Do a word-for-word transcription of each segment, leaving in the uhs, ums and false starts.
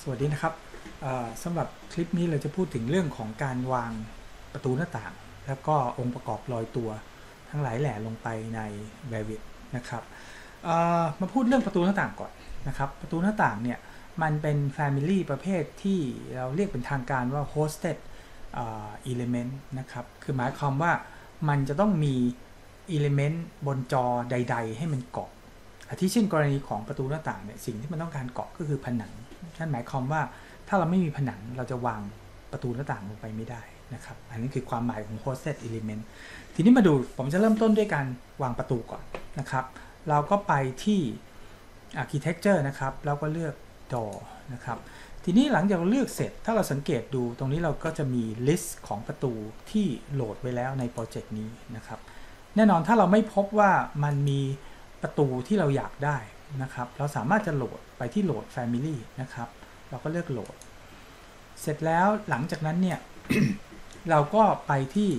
วัสดีนะครับสำหรับคลิปนี้เราจะพูดถึงเรื่องของการวางประตูหน้าต่างแล้วก็องค์ประกอบลอยตัวทั้งหลายแหล่ลงไปใน Revit นะครับมาพูดเรื่องประตูหน้าต่างก่อนนะครับประตูหน้าต่างเนี่ยมันเป็น Family ประเภทที่เราเรียกเป็นทางการว่า Hosted Element นะครับคือหมายความว่ามันจะต้องมี Element บนจอใดๆให้มันเกาะอาทิเช่นกรณีของประตูหน้าต่างเนี่ยสิ่งที่มันต้องการเกาะก็คือผนังนั่นหมายความว่าถ้าเราไม่มีผนังเราจะวางประตูหน้าต่างลงไปไม่ได้นะครับอันนี้คือความหมายของ hosted element ทีนี้มาดูผมจะเริ่มต้นด้วยการวางประตูก่อนนะครับเราก็ไปที่ architecture นะครับแล้วก็เลือก door นะครับทีนี้หลังจากเราเลือกเสร็จถ้าเราสังเกตดูตรงนี้เราก็จะมี list ของประตูที่โหลดไว้แล้วในโปรเจกต์นี้นะครับแน่นอนถ้าเราไม่พบว่ามันมีประตูที่เราอยากได้นะครับเราสามารถจะโหลดไปที่โหลด Family นะครับเราก็เลือกโหลดเสร็จแล้วหลังจากนั้นเนี่ย เราก็ไปที่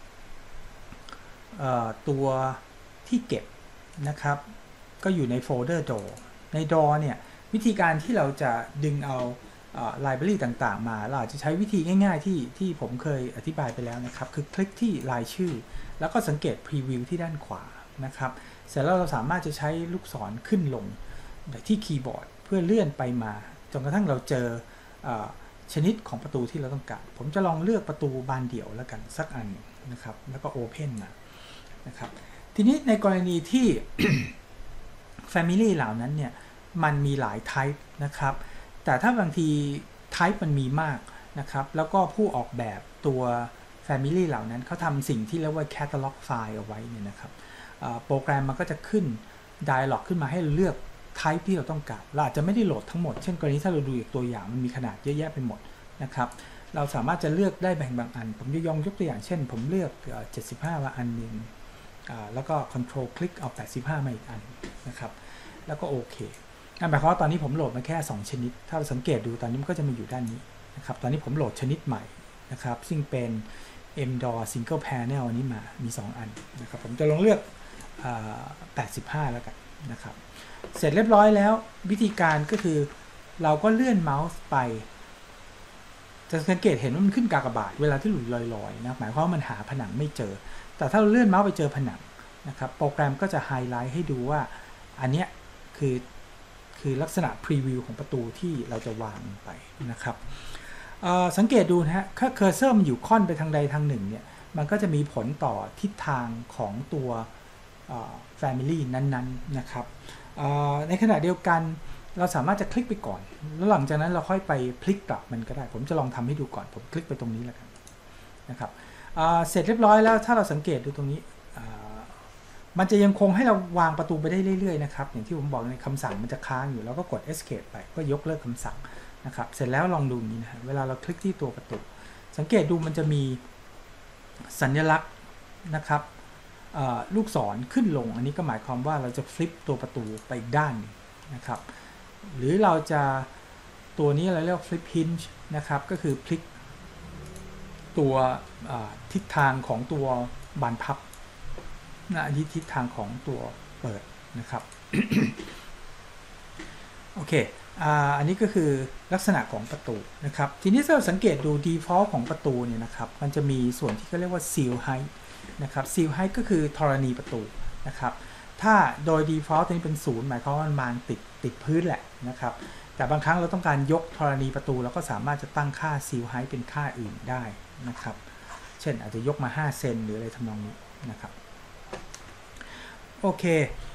ตัวที่เก็บนะครับก็อยู่ในโฟลเดอร์ door ใน door เนี่ยวิธีการที่เราจะดึงเอาไลบรารีต่างๆมาเราอาจจะใช้วิธีง่ายๆที่ที่ผมเคยอธิบายไปแล้วนะครับคือคลิกที่รายชื่อแล้วก็สังเกต Preview ที่ด้านขวานะครับเสร็จแล้วเราสามารถจะใช้ลูกศรขึ้นลงที่คีย์บอร์ดเพื่อเลื่อนไปมาจนกระทั่งเราเจอชนิดของประตูที่เราต้องการผมจะลองเลือกประตูบานเดี่ยวแล้วกันสักอันนะครับแล้วก็ Open มานะครับทีนี้ในกรณีที่ Family เหล่านั้นเนี่ยมันมีหลาย Type นะครับแต่ถ้าบางที Type มันมีมากนะครับแล้วก็ผู้ออกแบบตัว Family เหล่านั้นเขาทำสิ่งที่เรียกว่า Catalog File เอาไว้เนี่ยนะครับโปรแกรมมันก็จะขึ้น Dialog ขึ้นมาให้เลือก Type ที่เราต้องการเราอาจจะไม่ได้โหลดทั้งหมดเช่นกรณีถ้าเราดูอีกตัวอย่างมันมีขนาดเยอะแยะไปหมดนะครับเราสามารถจะเลือกได้แบ่งบางอันผมจะยองยกตัวอย่างเช่นผมเลือกเจ็ดสิบห้ามาอันนึงแล้วก็ Control คลิกเอาแปดสิบห้ามาอีกอันนะครับแล้วก็โอเคนั่นหมายความว่าตอนนี้ผมโหลดมาแค่สองชนิดถ้าเราสังเกตดูตอนนี้มันก็จะมาอยู่ด้านนี้นะครับตอนนี้ผมโหลดชนิดใหม่นะครับซึ่งเป็น เอ็ม ดอ Single Panel อันนี้มามีสองอันนะครับผมจะลองเลือกแปดสิบห้าแล้วกันนะครับเสร็จเรียบร้อยแล้ววิธีการก็คือเราก็เลื่อนเมาส์ไปจะสังเกตเห็นว่ามันขึ้นกากบาทเวลาที่หลุดลอยๆนะหมายความว่ามันหาผนังไม่เจอแต่ถ้าเราเลื่อนเมาส์ไปเจอผนังนะครับโปรแกรมก็จะไฮไลท์ให้ดูว่าอันเนี้ยคือคือลักษณะพรีวิวของประตูที่เราจะวางไปนะครับสังเกตดูนะฮะถ้าเคอร์เซอร์มันอยู่ค่อนไปทางใดทางหนึ่งเนี่ยมันก็จะมีผลต่อทิศทางของตัว Family นั้นๆ น, นะครับในขณะเดียวกันเราสามารถจะคลิกไปก่อนแล้วหลังจากนั้นเราค่อยไปพลิกกลับมันก็ได้ผมจะลองทำให้ดูก่อนผมคลิกไปตรงนี้แล้วกันนะครับเสร็จเรียบร้อยแล้วถ้าเราสังเกตดูตรงนี้มันจะยังคงให้เราวางประตูไปได้เรื่อยๆนะครับอย่างที่ผมบอกในคำสั่งมันจะค้างอยู่แล้วก็กด escape ไปก็ยกเลิกคำสั่งนะครับเสร็จแล้วลองดูนี้นะเวลาเราคลิกที่ตัวประตูสังเกตดูมันจะมีสัญลักษณ์นะครับลูกศรขึ้นลงอันนี้ก็หมายความว่าเราจะฟลิปตัวประตูไปอีกด้านนะครับหรือเราจะตัวนี้เราเรียก flip hinge นะครับก็คือพลิกตัวทิศทางของตัวบานพับนะอันนี้ทิศทางของตัวเปิดนะครับ โอเคอันนี้ก็คือลักษณะของประตูนะครับทีนี้ถ้าเราสังเกตดู default ของประตูเนี่ยนะครับมันจะมีส่วนที่เขาเรียกว่า seal height นะครับ seal height ก็คือธรณีประตูนะครับถ้าโดย default ตัวนี้เป็นศูนย์หมายความว่ามันติดติดพื้นแหละนะครับแต่บางครั้งเราต้องการยกธรณีประตูเราก็สามารถจะตั้งค่า seal height เป็นค่าอื่นได้นะครับเช่นอาจจะยกมาห้าเซนหรืออะไรทำนองนี้นะครับโอเค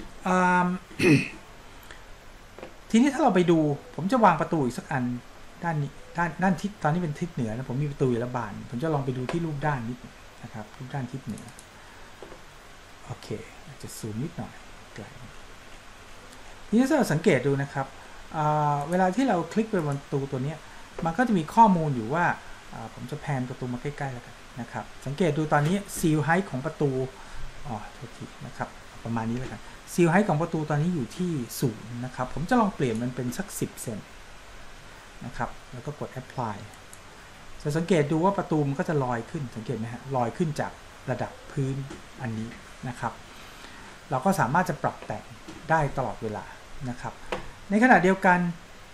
ทีนี้ถ้าเราไปดูผมจะวางประตูอีกสักอันด้านนี้ด้านด้านทิศตอนนี้เป็นทิศเหนือนะผมมีประตูอยู่ละบานผมจะลองไปดูที่รูปด้านนิดนะครับรูปด้านทิศเหนือโอเคอาจจะซูมนิดหน่อยไกลทีนี้ถ้าเราสังเกตดูนะครับเวลาที่เราคลิกไปบนประตูตัวนี้มันก็จะมีข้อมูลอยู่ว่าผมจะแพนประตูมาใกล้ๆแล้วกันนะครับสังเกตดูตอนนี้ seal height ของประตูอ๋อโทษทีนะครับประมาณนี้แล้วกันซีลไฮท์ของประตูตอนนี้อยู่ที่ศูนย์นะครับผมจะลองเปลี่ยนมันเป็นสักสิบเซนนะครับแล้วก็กด apply จะสังเกตดูว่าประตูมันก็จะลอยขึ้นสังเกตไหมฮะลอยขึ้นจากระดับพื้นอันนี้นะครับเราก็สามารถจะปรับแต่งได้ตลอดเวลานะครับในขณะเดียวกัน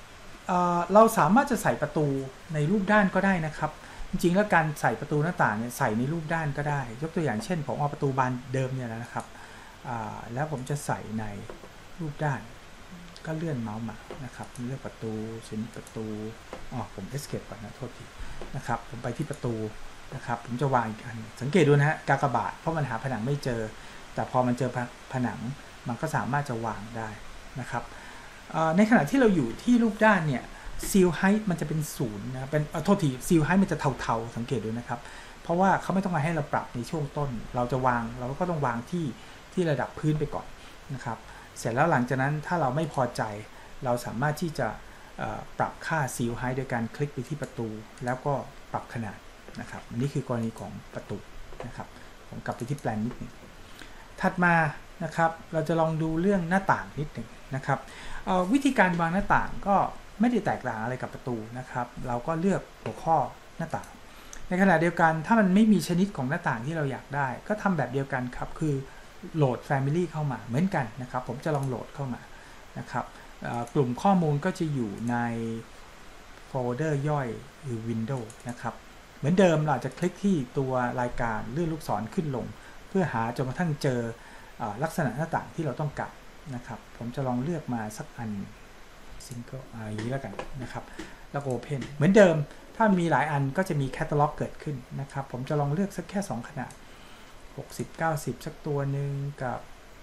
เอ่อเราสามารถจะใส่ประตูในรูปด้านก็ได้นะครับจริงๆแล้วการใส่ประตูหน้าต่างเนี่ยใส่ในรูปด้านก็ได้ยกตัวอย่างเช่นผมเอาประตูบานเดิมเนี่ยนะครับแล้วผมจะใส่ในรูปด้านก็เลื่อนเมาส์มานะครับเลือกประตูชนิดประตูอ๋อผม escape ก่อนนะโทษทีนะครับผมไปที่ประตูนะครับผมจะวางอีกอันสังเกตดูนะฮะกากบาทเพราะมันหาผนังไม่เจอแต่พอมันเจอผนังมันก็สามารถจะวางได้นะครับในขณะที่เราอยู่ที่รูปด้านเนี่ยซีลไฮท์มันจะเป็นศูนย์นะเป็นโทษทีซีลไฮท์มันจะเทาๆสังเกตดูนะครับเพราะว่าเขาไม่ต้องมาให้เราปรับในช่วงต้นเราจะวางเราก็ต้องวางที่ที่ระดับพื้นไปก่อนนะครับเสร็จแล้วหลังจากนั้นถ้าเราไม่พอใจเราสามารถที่จะปรับค่าซีลไฮท์โดยการคลิกไปที่ประตูแล้วก็ปรับขนาดนะครับนี่คือกรณีของประตูนะครับผมกลับไปที่แปลนนิดหนึ่งถัดมานะครับเราจะลองดูเรื่องหน้าต่างนิดหนึ่งนะครับวิธีการวางหน้าต่างก็ไม่ได้แตกต่างอะไรกับประตูนะครับเราก็เลือกหัวข้อหน้าต่างในขณะเดียวกันถ้ามันไม่มีชนิดของหน้าต่างที่เราอยากได้ก็ทำแบบเดียวกันครับคือโหลด Family เข้ามาเหมือนกันนะครับผมจะลองโหลดเข้ามานะครับกลุ่มข้อมูลก็จะอยู่ในโฟลเดอร์ย่อยหรือ Windows นะครับเหมือนเดิมเราจะคลิกที่ตัวรายการเลื่อนลูกศรขึ้นลงเพื่อหาจนกระทั่งเจอลักษณะหน้าต่างที่เราต้องการนะครับผมจะลองเลือกมาสักอันซิงเกิลอย่างนี้แล้วกันนะครับแล้วก็ Open เหมือนเดิมถ้ามีหลายอันก็จะมีแคตตาล็อกเกิดขึ้นนะครับผมจะลองเลือกสักแค่สองขนาดหกสิบ เก้าสิบสักตัวหนึ่งกับ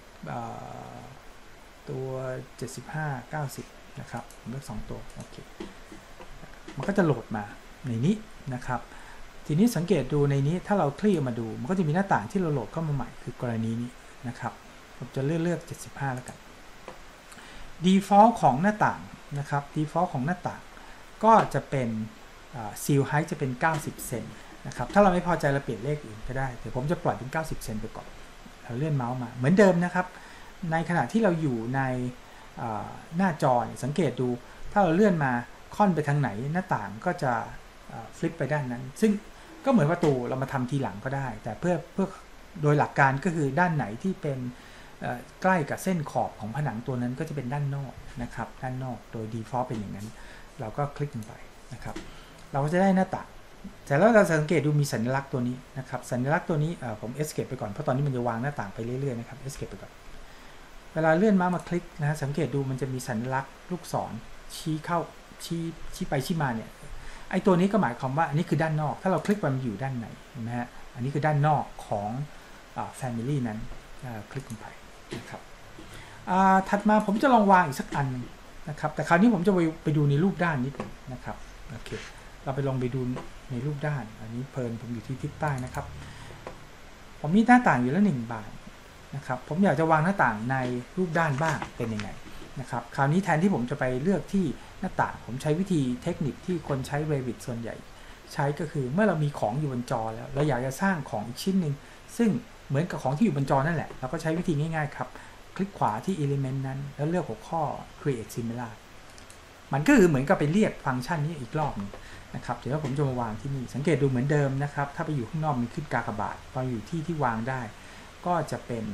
ตัวเจ็ดสิบห้า เก้าสิบนะครับผมเลือกสองตัวโอเคมันก็จะโหลดมาในนี้นะครับทีนี้สังเกตดูในนี้ถ้าเราคลี่มาดูมันก็จะมีหน้าต่างที่เราโหลดเข้ามาใหม่คือกรณีนี้นะครับผมจะเลือกเลือกเจ็ดสิบห้าแล้วกัน default ของหน้าต่างนะครับ default ของหน้าต่างก็จะเป็นซีลไฮท์จะเป็นเก้าสิบเซนนะครับถ้าเราไม่พอใจเราเปลี่ยนเลขอื่นก็ได้แต่ผมจะปล่อยเป็นเก้าสิบเซนไปก่อนเราเลื่อนเมาส์มาเหมือนเดิมนะครับในขณะที่เราอยู่ในหน้าจอสังเกตดูถ้าเราเลื่อนมาค่อนไปทางไหนหน้าต่างก็จะฟลิปไปด้านนั้นซึ่งก็เหมือนประตูเรามาทำทีหลังก็ได้แต่เพื่อเพื่อโดยหลักการก็คือด้านไหนที่เป็นใกล้กับเส้นขอบของผนังตัวนั้นก็จะเป็นด้านนอกนะครับด้านนอกโดย default เป็นอย่างนั้นเราก็คลิกลงไปนะครับเราก็จะได้หน้าต่างแต่แล้วเราสังเกตดูมีสัญลักษณ์ตัวนี้นะครับสัญลักษณ์ตัวนี้ผม escape ไปก่อนเพราะตอนนี้มันจะวางหน้าต่างไปเรื่อยๆนะครับ escape ไปก่อนเวลาเลื่อนมามาคลิกนะสังเกตดูมันจะมีสัญลักษณ์ลูกศรชี้เข้าชี้ชี้ไปชี้มาเนี่ยไอตัวนี้ก็หมายความว่าอันนี้คือด้านนอกถ้าเราคลิกไปมันอยู่ด้านในนะฮะอันนี้คือด้านนอกของอ่า family นั้นคลิกลงไปนะครับถัดมาผมจะลองวางอีกสักอันนะครับแต่คราวนี้ผมจะไปไปดูในรูปด้านนิดนึงนะครับโอเคเราไปลองไปดูในรูปด้านอันนี้เพลินผมอยู่ที่ทิศใต้นะครับผมมีหน้าต่างอยู่แล้วหนึ่งบานนะครับผมอยากจะวางหน้าต่างในรูปด้านบ้างเป็นยังไงนะครับคราวนี้แทนที่ผมจะไปเลือกที่หน้าต่างผมใช้วิธีเทคนิคที่คนใช้ Revit ส่วนใหญ่ใช้ก็คือเมื่อเรามีของอยู่บนจอแล้วเราอยากจะสร้างของอีกชิ้นหนึ่งซึ่งเหมือนกับของที่อยู่บนจอนั่นแหละเราก็ใช้วิธีง่ายๆครับคลิกขวาที่ element นั้นแล้วเลือกหัวข้อ create similar มันก็คือเหมือนกับไปเรียกฟังก์ชันนี้อีกรอบนึงนะครับเดี๋ยวผมจะมาวางที่นี่สังเกตดูเหมือนเดิมนะครับถ้าไปอยู่ข้างนอกมันขึ้นกากบาทพออยู่ที่ที่วางได้ก็จะเป็น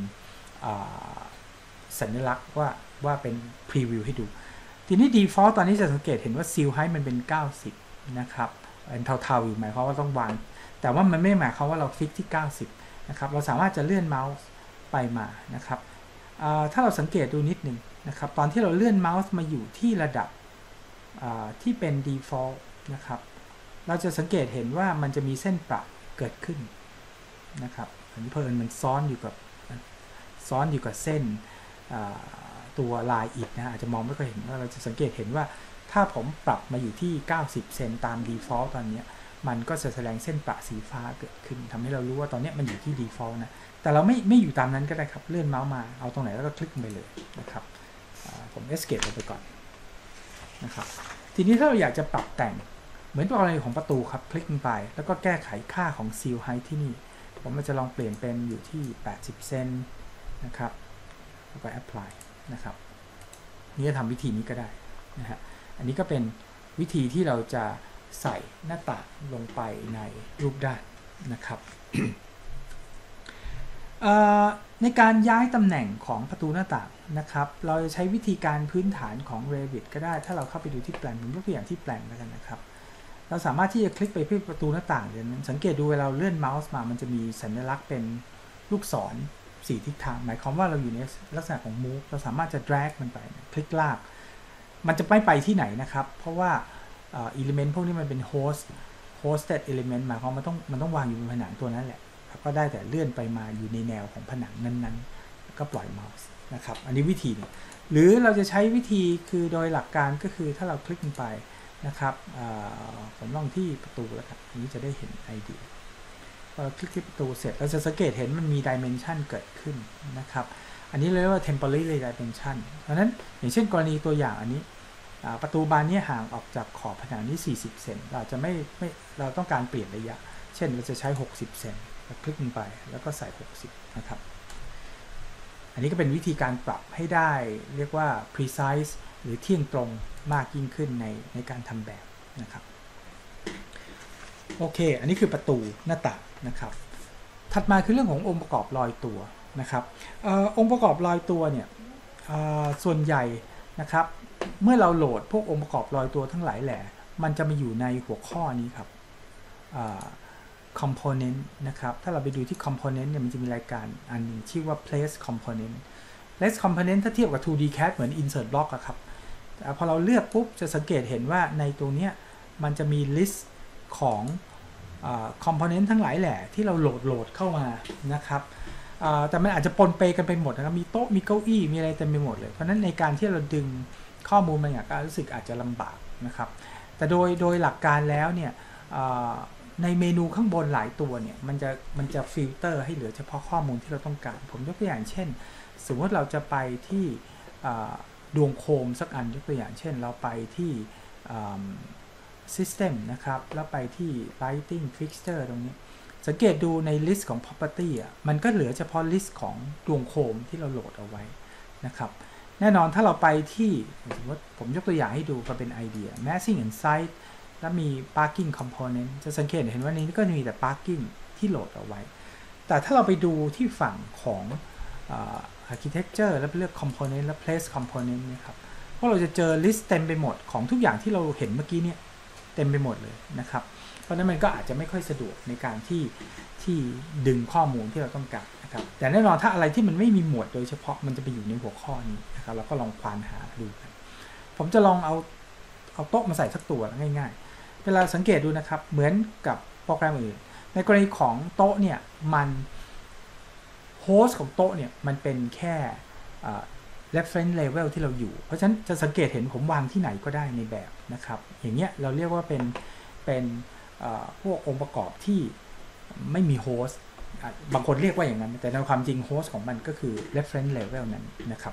สัญลักษณ์ว่าว่าเป็น preview ให้ดูทีนี้ default ตอนนี้จะสังเกตเห็นว่า seal height มันเป็นเก้าสิบนะครับเป็นเทาๆอยู่หมายความว่าต้องวางแต่ว่ามันไม่หมายความว่าเราฟิกที่เก้าสิบนะครับเราสามารถจะเลื่อนเมาส์ไปมานะครับถ้าเราสังเกตดูนิดหนึ่งนะครับตอนที่เราเลื่อนเมาส์มาอยู่ที่ระดับที่เป็น default นะครับเราจะสังเกตเห็นว่ามันจะมีเส้นประเกิดขึ้นนะครับอันนี้เพิ่มมันซ้อนอยู่กับซ้อนอยู่กับเส้นตัวลายอิฐนะอาจจะมองไม่ค่อยเห็นว่าเราจะสังเกตเห็นว่าถ้าผมปรับมาอยู่ที่เก้าสิบเซนตาม default ตอนนี้มันก็จะแสดงเส้นประสีฟ้าเกิดขึ้นทำให้เรารู้ว่าตอนนี้มันอยู่ที่ default นะแต่เราไม่ไม่อยู่ตามนั้นก็ได้ครับเลื่อนเมาส์มาเอาตรงไหนแล้วก็คลิกไปเลยนะครับผม escape ไปก่อนนะครับทีนี้ถ้าเราอยากจะปรับแต่งเหมือนตัวกรณีของประตูครับคลิกลงไปแล้วก็แก้ไขค่าของ seal height ที่นี่ผมจะลองเปลี่ยนเป็นอยู่ที่แปดสิบเซนนะครับแล้วก็ apply นะครับนี่จะทำวิธีนี้ก็ได้นะฮะอันนี้ก็เป็นวิธีที่เราจะใส่หน้าต่างลงไปในรูปด้านนะครับในการย้ายตำแหน่งของประตูหน้าต่างนะครับเราจะใช้วิธีการพื้นฐานของ Revit ก็ได้ถ้าเราเข้าไปดูที่แปลนผมยกตัวอย่างที่แปลนแล้วกันนะครับเราสามารถที่จะคลิกไปที่ประตูหน้าต่างเดี๋ยวนั้นสังเกตดูเวลาเลื่อนเมาส์มามันจะมีสัญลักษณ์เป็นลูกศรสี่ทิศทางหมายความว่าเราอยู่ในลักษณะของ move เราสามารถจะ drag มันไปคลิกลากมันจะไม่ไปที่ไหนนะครับเพราะว่า element พวกนี้มันเป็น host hosted element หมายความมันต้องมันต้องวางอยู่บนผนังตัวนั้นแหละก็ได้แต่เลื่อนไปมาอยู่ในแนวของผนังนั้นๆก็ปล่อยเมาส์นะครับอันนี้วิธีนึงหรือเราจะใช้วิธีคือโดยหลักการก็คือถ้าเราคลิกลงไปนะครับผมลองที่ประตูแล้วครับอันนี้จะได้เห็นไอเดียพอเราคลิกที่ประตูเสร็จเราจะสังเกตเห็นมันมี dimension เกิดขึ้นนะครับอันนี้เรียกว่า temporary dimension เพราะฉะนั้นอย่างเช่นกรณีตัวอย่างอันนี้ประตูบานนี้ห่างออกจากขอบผนังนี้สี่สิบเซนเราจะไม่ไม่เราต้องการเปลี่ยนระยะเช่นเราจะใช้หกสิบเซนคลิกลงไปแล้วก็ใส่หกสิบนะครับอันนี้ก็เป็นวิธีการปรับให้ได้เรียกว่า precise หรือเที่ยงตรงมากยิ่งขึ้นในในการทำแบบนะครับโอเคอันนี้คือประตูหน้าต่างนะครับถัดมาคือเรื่องขององค์ประกอบลอยตัวนะครับออองค์ประกอบลอยตัวเนี่ยส่วนใหญ่นะครับเมื่อเราโหลดพวกองค์ประกอบลอยตัวทั้งหลายแหล่มันจะมาอยู่ในหัวข้อนี้ครับcomponent นะครับถ้าเราไปดูที่ component เนี่ยมันจะมีรายการอันนึงชื่อว่า place component place component ถ้าเทียบกับ ทู ดี ซี เอ ที เหมือน insert block อะครับแต่พอเราเลือกปุ๊บจะสังเกตเห็นว่าในตัวนี้มันจะมี list ของ component ทั้งหลายแหละที่เราโหลดโหลดเข้ามานะครับแต่มันอาจจะปนเปกันไปหมดนะครับมีโต๊ะมีเก้าอี้มีอะไรเต็มไปหมดเลยเพราะนั้นในการที่เราดึงข้อมูลมาอย่างก็รู้สึกอาจจะลำบากนะครับแต่โดยโดยหลักการแล้วเนี่ยในเมนูข้างบนหลายตัวเนี่ยมันจะมันจะฟิลเตอร์ให้เหลือเฉพาะข้อมูลที่เราต้องการผมยกตัวอย่างเช่นสมมติเราจะไปที่ดวงโคมสักอันยกตัวอย่างเช่นเราไปที่ System นะครับแล้วไปที่ Lighting Fixture ตรงนี้สังเกตดูใน list ของ property อ่ะมันก็เหลือเฉพาะ list ของดวงโคมที่เราโหลดเอาไว้นะครับแน่นอนถ้าเราไปที่สมมติผมยกตัวอย่างให้ดูก็เป็นไอเดีย Massing and Sizeแล้วมี parking component จะสังเกตเห็นว่านี้ก็มีแต่ parking ที่โหลดเอาไว้แต่ถ้าเราไปดูที่ฝั่งของ architecture แล้วไปเลือก component และ place component เนี่ยครับเพราะเราจะเจอ list เต็มไปหมดของทุกอย่างที่เราเห็นเมื่อกี้เนี่ยเต็มไปหมดเลยนะครับเพราะนั้นมันก็อาจจะไม่ค่อยสะดวกในการที่ที่ดึงข้อมูลที่เราต้องการนะครับแต่แน่นอนถ้าอะไรที่มันไม่มีหมวดโดยเฉพาะมันจะไปอยู่ในหัวข้อนี้นะครับเราก็ลองควานหาดูกันผมจะลองเอาเอาโต๊ะมาใส่สักตัวง่ายๆเวลาสังเกตดูนะครับเหมือนกับโปรแกรมอื่นในกรณีของโต๊ะเนี่ยมันโฮสต์ของโต๊ะเนี่ยมันเป็นแค่ reference level ที่เราอยู่เพราะฉะนั้นจะสังเกตเห็นผมวางที่ไหนก็ได้ในแบบนะครับอย่างเงี้ยเราเรียกว่าเป็นเป็นพวกองค์ประกอบที่ไม่มีโฮสต์บางคนเรียกว่าอย่างนั้นแต่ในความจริงโฮสต์ของมันก็คือ reference level นั้นนะครับ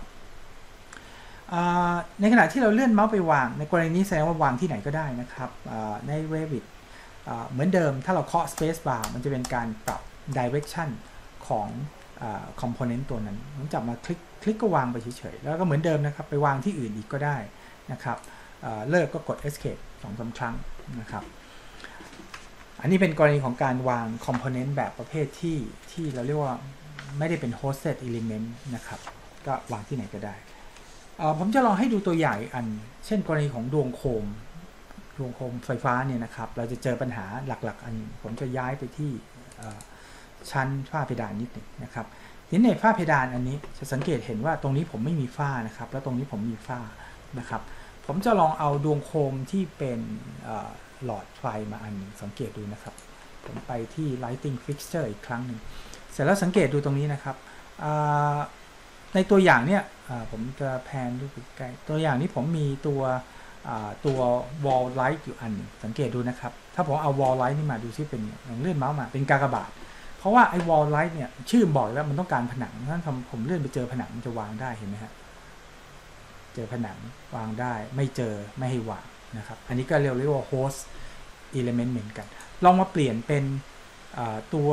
ในขณะที่เราเลื่อนเมาส์ไปวางในกรณีนี้แสดงว่าวางที่ไหนก็ได้นะครับใน Revit เหมือนเดิมถ้าเราเคาะ Space Bar มันจะเป็นการปรับ Direction ของ Component ตัวนั้นผมจับมาคลิกคลิกก็วางไปเฉยๆแล้วก็เหมือนเดิมนะครับไปวางที่อื่นอีกก็ได้นะครับเลิกก็กด Escape สองสาม ครั้งนะครับอันนี้เป็นกรณีของการวาง Component แบบประเภทที่ที่เราเรียกว่าไม่ได้เป็น Hosted Element นะครับก็วางที่ไหนก็ได้ผมจะลองให้ดูตัวอย่างอันเช่นกรณีของดวงโคมดวงโคมไฟฟ้าเนี่ยนะครับเราจะเจอปัญหาหลักๆอันผมจะย้ายไปที่ชั้นฝ้าเพดานนิดหนึ่งนะครับทีนี้ในฝ้าเพดานอันนี้จะสังเกตเห็นว่าตรงนี้ผมไม่มีฝ้านะครับแล้วตรงนี้ผมมีฝ้านะครับผมจะลองเอาดวงโคมที่เป็นหลอดไฟมาอันนึงสังเกตดูนะครับผมไปที่ Lighting Fixture อีกครั้งหนึ่งเสร็จแล้วสังเกตดูตรงนี้นะครับในตัวอย่างเนี่ยผมจะแพนดูใกล้ตัวอย่างนี้ผมมีตัวตัว wall light อยู่อันสังเกตดูนะครับถ้าผมเอา wall light นี่มาดูซิเป็นลองเลื่อนเมาส์มาเป็นกากบาทเพราะว่าไอ้ wall light เนี่ยชื่อบอกแล้วมันต้องการผนังถ้าผมเลื่อนไปเจอผนังมันจะวางได้เห็นไหมฮะเจอผนังวางได้ไม่เจอไม่ให้วางนะครับอันนี้ก็เรียกเรียกว่า host element เหมือนกันลองมาเปลี่ยนเป็นตัว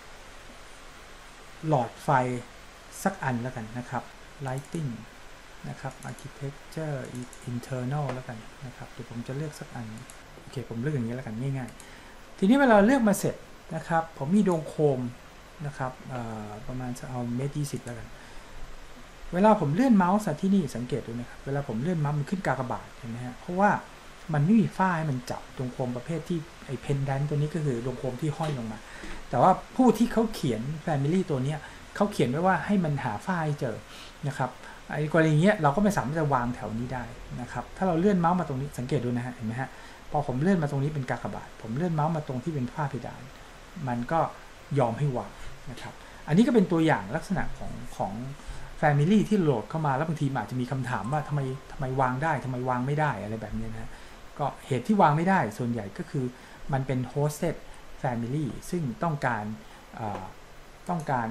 หลอดไฟสักอันแล้วกันนะครับ lighting นะครับ architecture internal แล้วกันนะครับเดี๋ยวผมจะเลือกสักอันโอเคผมเลือกอย่างนี้แล้วกันง่ายๆทีนี้เวลาเลือกมาเสร็จนะครับผมมีดวงโคมนะครับประมาณจะเอาเมตรยี่สิบแล้วกันเวลาผมเลื่อนเมาส์ที่นี่สังเกตดูนะครับเวลาผมเลื่อนเมาส์มันขึ้นกากบาทเห็นไหมฮะเพราะว่ามันไม่มีฝ้าให้มันจับดวงโคมประเภทที่ไอ้เพนดันตัวนี้ก็คือดวงโคมที่ห้อยลงมาแต่ว่าผู้ที่เขาเขียน Family ตัวนี้เขาเขียนไว้ว่าให้มันหาฝ้าให้เจอนะครับไอ้กรณีเงี้ยเราก็ไม่สามารถจะวางแถวนี้ได้นะครับถ้าเราเลื่อนเมาส์มาตรงนี้สังเกตดูนะฮะเห็นไหมฮะพอผมเลื่อนมาตรงนี้เป็นกากบาทผมเลื่อนเมาส์มาตรงที่เป็นฝ้าเพดานมันก็ยอมให้วางนะครับอันนี้ก็เป็นตัวอย่างลักษณะของของ Family ที่โหลดเข้ามาแล้วบางทีอาจจะมีคำถามว่าทำไมทำไมวางได้ทำไมวางไม่ได้อะไรแบบนี้นะก็เหตุที่วางไม่ได้ส่วนใหญ่ก็คือมันเป็น hosted family ซึ่งต้องการต้องการ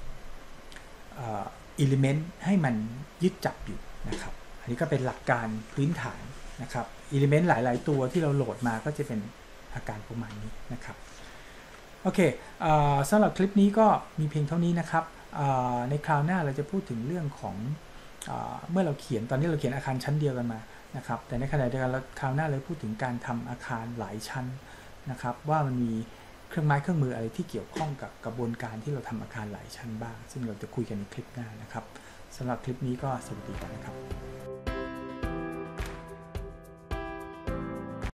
element ให้มันยึดจับอยู่นะครับอันนี้ก็เป็นหลักการพื้นฐานนะครับ element หลายๆตัวที่เราโหลดมาก็จะเป็นอาการประมาณนี้นะครับโอเคสำหรับคลิปนี้ก็มีเพียงเท่านี้นะครับในคราวหน้าเราจะพูดถึงเรื่องของเมื่อเราเขียนตอนนี้เราเขียนอาคารชั้นเดียวกันมานะครับแต่ในขณะเดียวกันคราวหน้าเราพูดถึงการทำอาคารหลายชั้นนะครับว่ามันมีเครื่องไม้เครื่องมืออะไรที่เกี่ยวข้องกับกระบวนการที่เราทำอาคารหลายชั้นบ้างซึ่งเราจะคุยกันในคลิปหน้านะครับสำหรับคลิปนี้ก็สวัสดีกันนะครับ